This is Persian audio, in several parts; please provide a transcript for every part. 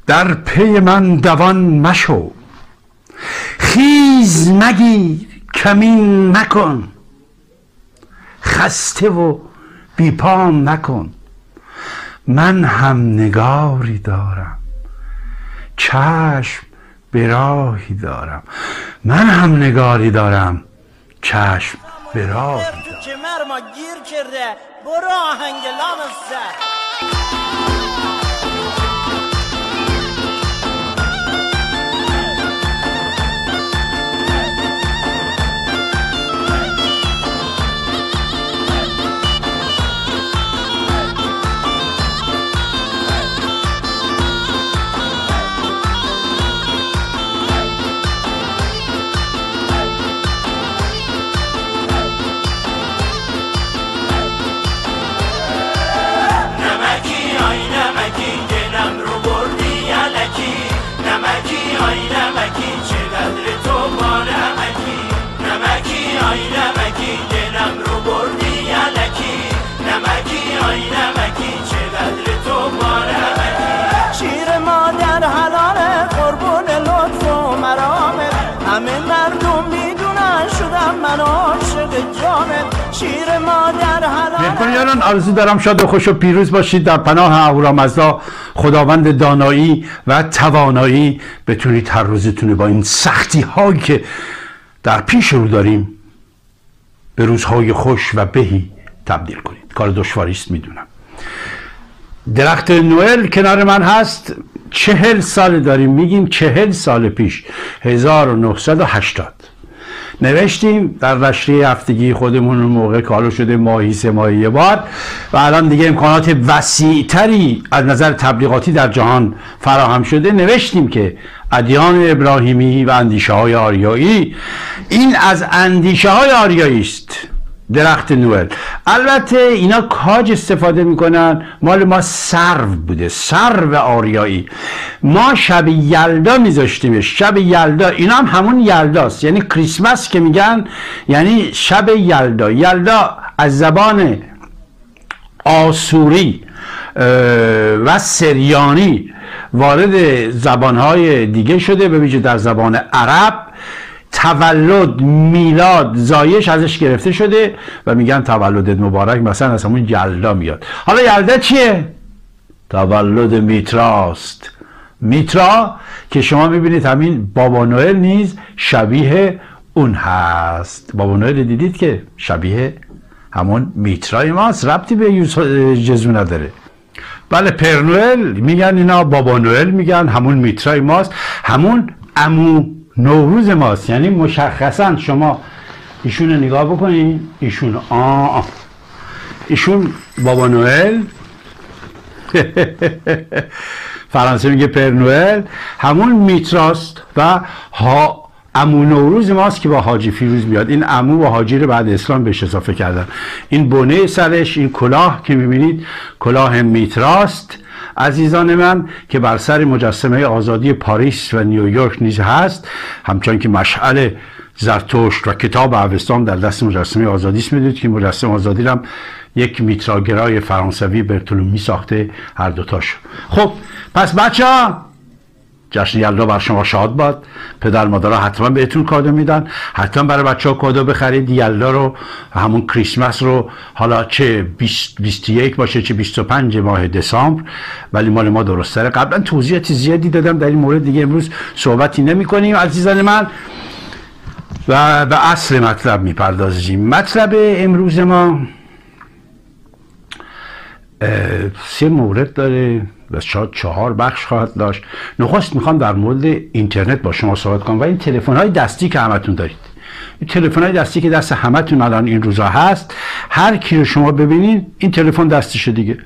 در پی من دوان مشو، خیز مگیر کمین مکن، خسته و بی پام مکن. من هم نگاری دارم چشم به راهی دارم، من هم نگاری دارم چشم به راهی دارم. تو کمر ما گیر کرده، برو آهنگ لامسته. شیر مادر حلال قربون لطف و مرامت، همه مردم میدونن شدم من عاشق جانت. شیر مادر حلال. مهمانیان آرزو دارم شاد و خوش و پیروز باشید. در پناه اهورامزدا خداوند دانایی و توانایی بتونید هر روزتون با این سختی هایی که در پیش رو داریم به روزهای خوش و بهی تبدیل کنید. کار دشواری است میدونم. درخت نوئل کنار من هست. 40 سال داریم میگیم، 40 سال پیش 1980 نوشتیم در نشریه هفتگی خودمون. اون موقع کالو شده ماهی 3 ماه یه بار و الان دیگه امکانات وسیع‌تری از نظر تبلیغاتی در جهان فراهم شده. نوشتیم که ادیان ابراهیمی و اندیشه های آریایی، این از اندیشه های آریایی است. درخت نوئل البته اینا کاج استفاده میکنن، مال ما سرو بوده، سرو آریایی. ما شب یلدا میذاشتیمش، شب یلدا. اینا هم همون یلداست، یعنی کریسمس که میگن یعنی شب یلدا. یلدا از زبان آسوری و سریانی وارد زبانهای دیگه شده، به ویژه در زبان عرب. تولد، میلاد، زایش ازش گرفته شده و میگن تولدت مبارک، مثلا از همون یلدا میاد. حالا یلدا چیه؟ تولد میتراست. میترا که شما میبینید همین بابا نوئل نیز شبیه اون هست. بابا نوئل دیدید که شبیه همون میترای ماست، ربطی به جزو نداره. بله پرنوئل میگن اینا، بابا نوئل میگن همون میترای ماست، همون عمو نوروز ماست. یعنی مشخصا شما ایشون رو نگاه بکنید، ایشون ایشون بابا نوئل فرانسه میگه پرنوئل، همون میتراست و عمو نوروز ماست که با حاجی فیروز میاد. این عمو و حاجی رو بعد اسلام بهش اضافه کردن. این بنه سرش، این کلاه که میبینید کلاه میتراست عزیزان من، که بر سر مجسمه آزادی پاریس و نیویورک نیز هست، همچنان که مشعل زرتشت و کتاب اوستا در دست مجسمه آزادی است. میدونید که مجسمه آزادی هم یک میتراگرای فرانسوی برتولومی ساخته هر دوتاشو. خب پس بچه‌ها جشن یلدا بر شما شاد باد. پدر مادرها حتما بهتون کادو میدن، حتما برای بچه‌ها کادو بخرید. یلدا رو، همون کریسمس رو، حالا چه 21 باشه چه 25 ماه دسامبر، ولی مال ما درسته. قبلا توضیحات زیادی دادم در این مورد، دیگه امروز صحبتی نمی‌کنیم عزیزان من و به اصل مطلب میپردازیم. مطلب امروز ما 3 مورد داره و شاید 4 بخش خواهد داشت. نخست میخوام در مورد اینترنت با شما صحبت کنم و این تلفن‌های دستی که همتون دارید. این تلفن‌های دستی که دست همتون الان این روزا هست، هر کی رو شما ببینید این تلفن دستشه دیگه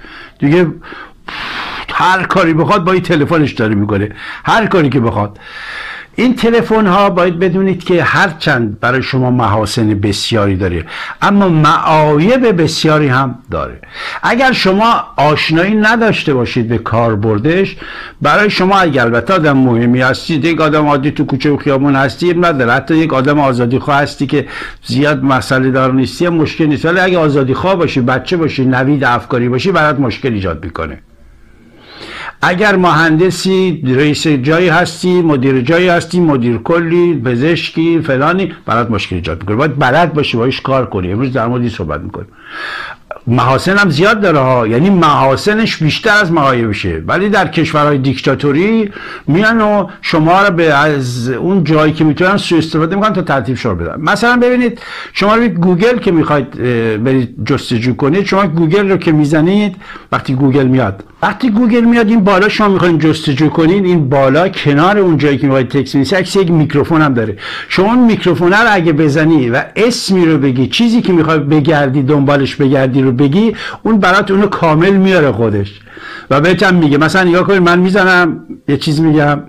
هر کاری بخواد با این تلفنش داره میکنه، هر کاری که بخواد. این تلفن ها باید بدونید که هرچند برای شما محاسن بسیاری داره، اما معایب بسیاری هم داره. اگر شما آشنایی نداشته باشید به کاربردش، برای شما اگر البته آدم مهمی هستید، یک آدم عادی تو کوچه و خیابون هستی نداره، حتی یک آدم آزادی خواه هستی که زیاد مسئله دار نیستی مشکل نیست، ولی اگه آزادی خواه باشی، بچه باشی، نوید افکاری باشی، برات مشکل ایجاد میکنه. اگر مهندسی، رئیس جایی هستی، مدیر جایی هستی، مدیر کلی، پزشکی، فلانی، برات مشکل ایجاد میکنه. باید بلد باشی باهاش کار کنی. امروز در موردی صحبت میکنیم. محاسن هم زیاد داره ها، یعنی محاسنش بیشتر از معایبشه، ولی در کشورهای دیکتاتوری میان و شما رو از اون جایی که میتونن سوء استفاده میکنن تا ترتیب شما بدن. مثلا ببینید شما رو گوگل که میخواید برید جستجو کنید، شما گوگل رو که میزنید، وقتی گوگل میاد این بالا شما میخواید جستجو کنید، این بالا کنار اون جایی که میخواید تکست بنویسید عکس یک میکروفون هم داره. شما اون میکروفون رو اگه بزنی و اسمی رو بگی، چیزی که میخوای بگردی دنبالش بگردی رو بگی، اون برات اونو کامل میاره خودش و بهتم میگه. مثلا نگاه کنید، من میزنم یه چیز میگم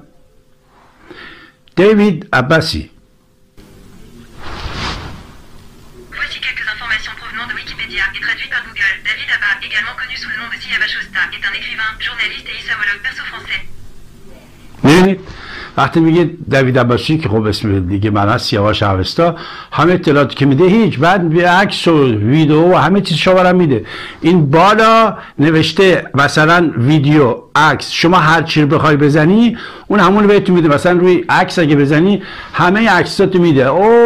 دیوید عباسی. Voici quelques informations provenant de Wikipédia et traduites par Google. David Abba, également connu sous le nom de Siyaba Shosta, est un écrivain, journaliste et islamologue perso-français. ببینید وقتی میگه دوید عباسی که خب اسم دیگه من هست، سیاوش اوستا، همه اطلاعاتی که میده هیچ، بعد عکس و ویدیو و همه چیز شما میده. این بالا نوشته مثلا ویدیو، عکس، شما هر چی رو بخوای بزنی اون همون رو بهتون میده. مثلا روی عکس اگه بزنی همه عکساتو میده.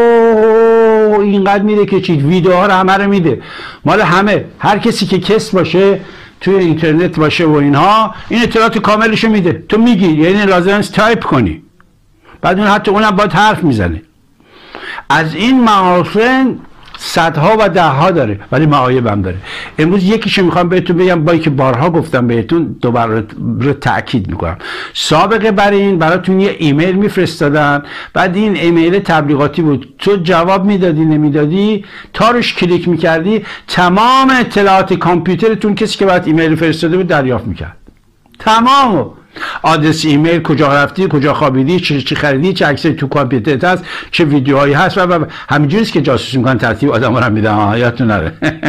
اوه اینقدر میده که چی، ویدیوها رو همه رو میده، مال همه. هر کسی که کس باشه توی اینترنت باشه و اینها، این اطلاعات کاملشو میده. تو میگی، یعنی لازم است تایپ کنی، بعد اون حتی اونم باید حرف میزنه. از این محاسن صدها و دهها داره، ولی معایب هم داره. امروز یکیشو میخوام بهتون بگم، با که بارها گفتم بهتون، دوباره رو تاکید میکنم. سابقه بر این براتون یه ایمیل میفرستادن، بعد این ایمیل تبلیغاتی بود، تو جواب میدادی نمیدادی، تا روش کلیک میکردی تمام اطلاعات کامپیوترتون کسی که برات ایمیل فرستاده بود دریافت میکرد. تمامو، آدرس ایمیل، کجا رفتی، کجا خوابیدی، چی خریدی، چه عکسی تو کامپیوترت هست، چه ویدیوهایی هست و همینجوریه که جاسوسی میکنن، ترتیب آدم‌ها رو میدن. یادتون نره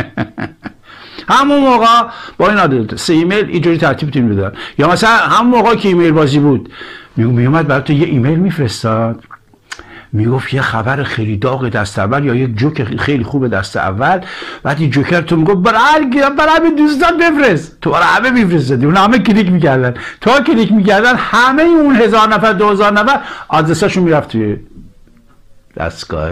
همون موقع با این آدرس ایمیل اینجوری ترتیبتون میدن. یا مثلا همون موقع که ایمیل بازی بود، میومد برات یه ایمیل میفرستاد، میگفت یه خبر خیلی داغ دست اول یا یک جوک خیلی خوب دست اول، بعد این جوکر تو میگفت برای همه دوستان بفرست، تو برای همه میفرستادی، اون همه کلیک میکردن، تا کلیک میکردن همه اون 1000 نفر 2000 نفر آدرساشون میرفت توی دستگاه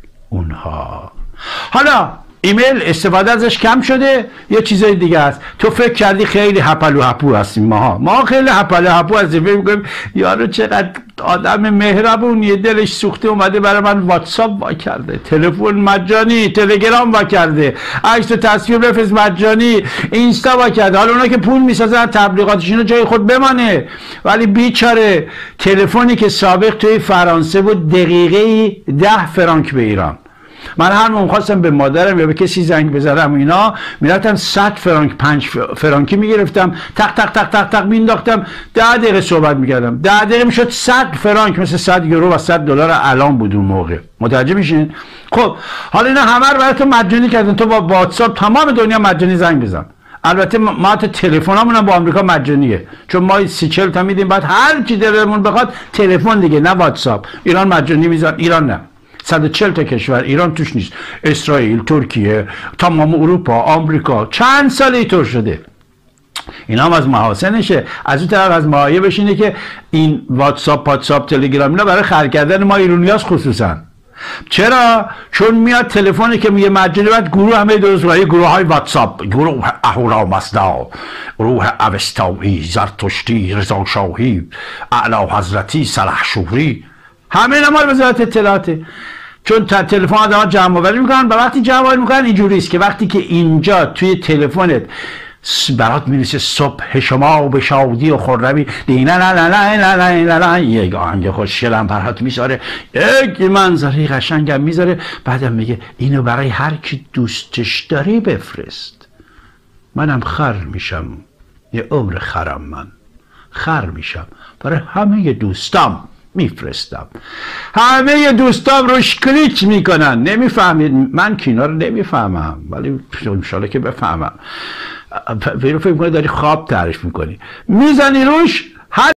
اونها. حالا ایمیل استفاده ازش کم شده، یه چیزای دیگه است. تو فکر کردی خیلی هپلو هپو هستیم ما خیلی هپلو هپو هستیم، فکر می‌کنیم یارو چقدر آدم مهربونیه، دلش سوخته اومده برای من واتساپ وا کرده، تلفن مجانی، تلگرام وا کرده، عکس و تصویر بفرست مجانی، اینستا وا کرده. حالا اونا که پول میسازن تبلیغاتشون جای خود بمانه، ولی بیچاره تلفنی که سابق توی فرانسه بود دقیقه‌ای 10 فرانک به ایران. من هر موقع خواستم به مادرم یا به کسی زنگ بزنم اینا، میرفتم 100 فرانک 5 فرانکی میگرفتم، تق تق تق تق تق مینداختم، 10 دقیقه صحبت میکردم، 10 دقیقه میشد 100 فرانک، مثل 100 یورو و 100 دلار الان بود اون موقع. متوجه میشین؟ خب حالا اینا همه رو براتون مجانی کردن، تو با واتساپ تمام دنیا مجانی زنگ بزن. البته ما تا تلفنامون هم با آمریکا مجانیه، چون ما 30-40 تا میدیم، بعد هر چی دلمون بخواد تلفن دیگه، نه واتساپ. ایران مجانی میذارن، ایران نه. 140 تا کشور، ایران توش نیست، اسرائیل، ترکیه، تمام اروپا، آمریکا، چند سال اینطور شده. اینا هم از محاسنشه. از اون طرف از معایبش اینه که این واتساپ، تلگرام اینا برای خرج کردن ما ایرانیاست خصوصا. چرا؟ چون میاد تلفنی که میگه مجانی، بعد گروه همه درست کنه، گروه های واتساپ، گروه اهورامزدا، گروه اوستایی، زرتشتی، رضا شاهی، اعلی حضرتی، سلحشوری، همه اینا مال وزارت اطلاعاته. چون تلفن آدم‌ها جمع آوری میکنن، و وقتی جمع آوری میکنن اینجوری است که وقتی که اینجا توی تلفنت برات میرسه صبح شما به شادی و خرمی، دینا لا لا لا لا لا لا، یک آهنگ خوشگلم برات میذاره، یک منظره قشنگم میذاره، بعدم میگه اینو برای هر کی دوستش داری بفرست. منم خر میشم، یه عمر خرم، من خر میشم، برای همه دوستام میفرستم، همه دوستام روش کلیک میکنن. نمیفهمید؟ من که اینا رو نمیفهمم، ولی انشالله که بفهمم. فکر کنی داری خواب تعریف میکنی، میزنی روش،